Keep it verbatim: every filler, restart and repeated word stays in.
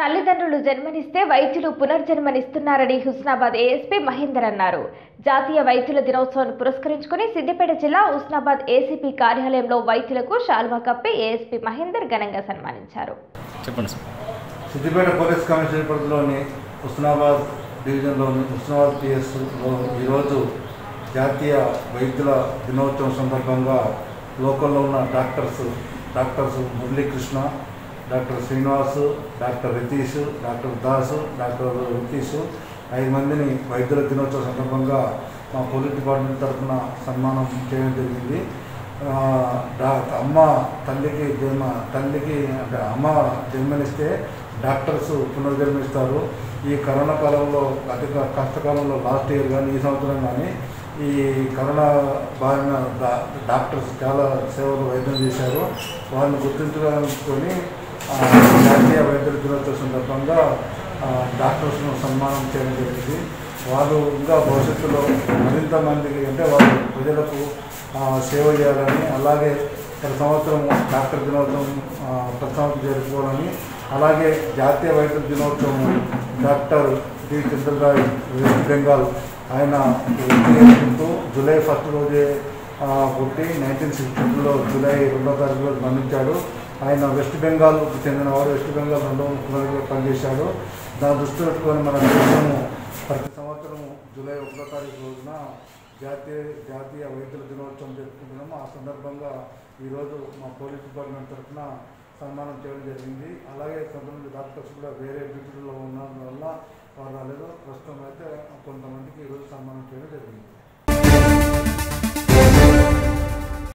తల్లిదండ్రులు జన్మనిస్తే వైద్యులు పునర్జన్మనిస్తున్నారని హుస్నాబాద్ ఏఎస్పీ మహేందర్ అన్నారు. జాతీయ వైద్యుల దినోత్సవాన్ని పురస్కరించుకుని సిద్దిపేట జిల్లా హుస్నాబాద్ ఏసీపీ కార్యాలయంలో వైద్యులకు శాల్వా కప్పి ఏఎస్పీ మహేందర్ ఘనంగా సన్మానించారు. చెప్పండి సార్. సిద్దిపేట పోలీస్ కమిషనర్ పరిధిలోని హుస్నాబాద్ డివిజన్లోని హుస్నాబాద్ పిఎస్లో ఈరోజు జాతీయ వైద్యుల దినోత్సవం సందర్భంగా లోకల్లో ఉన్న doctors doctors Muralikrishna, doctor Srinivas, doctor Ritesh, doctor Das, doctor Ritesh ఐదు మందిని వైద్యుల దినోత్సవం సందర్భంగా మా పోలీస్ డిపార్ట్మెంట్ తరఫున సన్మానం చేయడం జరిగింది. అమ్మ తల్లికి జన్మ తల్లికి అంటే అమ్మ జన్మనిస్తే డాక్టర్స్ పునర్జన్మిస్తారు. ఈ కరోనా కాలంలో అతి కష్టకాలంలో లాస్ట్ ఇయర్ కానీ ఈ సంవత్సరం కానీ ఈ కరోనా బారిన డాక్టర్స్ చాలా సేవలు వైద్యం చేశారు. వారిని గుర్తించుకొని జాతీయ వైద్యుల దినోత్సవం సందర్భంగా డాక్టర్స్ను సన్మానం చేయడం జరిగింది. వాళ్ళు ఇంకా భవిష్యత్తులో మరింత మందికి అంటే వాళ్ళు ప్రజలకు సేవ చేయాలని, అలాగే ప్రతి సంవత్సరం డాక్టర్ దినోత్సవం ప్రతి సంవత్సరం జరుపుకోవాలని, అలాగే జాతీయ వైద్యుల దినోత్సవం డాక్టర్ డి చంద్రరాయ్ వెస్ట్ బెంగాల్ ఆయన చేసుకుంటూ జూలై ఫస్ట్ రోజే పుట్టి నైన్టీన్ సిక్స్టీ టూలో జూలై రెండో తారీఖు రోజు మరణించాడు. ఆయన వెస్ట్ బెంగాల్కు చెందినవాడు. వెస్ట్ బెంగాల్ రెండో ముఖ్యమంత్రిగా పనిచేశాడు. దాన్ని దృష్టి పెట్టుకొని మన దేశము ప్రతి సంవత్సరము జూలై ఒకటో తారీఖు రోజున జాతీయ జాతీయ వైద్యుల దినోత్సవం జరుపుకుంటున్నాము. ఆ సందర్భంగా ఈరోజు మా పోలీస్ డిపార్ట్మెంట్ తరఫున సన్మానం చేయడం జరిగింది. అలాగే కొంతమంది డాక్టర్స్ కూడా వేరే డ్యూటీలో ఉన్నందువల్ల వారు రాలేదు. ప్రస్తుతం అయితే కొంతమందికి ఈరోజు సన్మానం చేయడం జరిగింది.